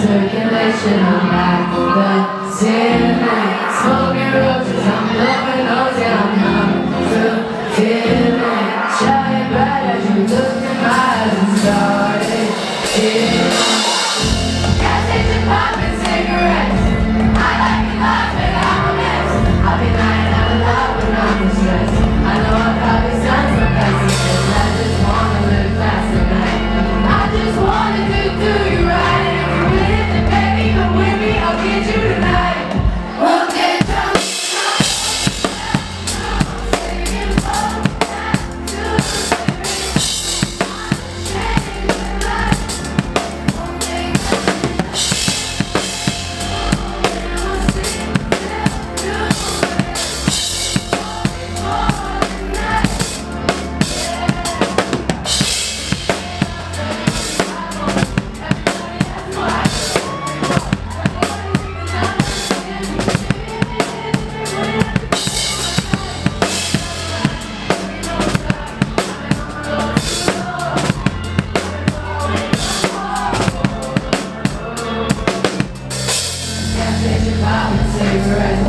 circulation, I'm back the ceiling. Smoking roaches, I'm blowing those, yeah, I'm numb to feeling. Shouting bright as you looked in my eyes and started feeling. Gas station popping cigarettes. I like it live and I'm a mess. I'll be lying out loud when I'm distressed. I know I probably sound so pacifist. I just wanna live fast tonight. I just wanna do you right. And if you're with it, then baby, come with me, I'll get you tonight. We'll get drunk. Singing all that to the cigarette.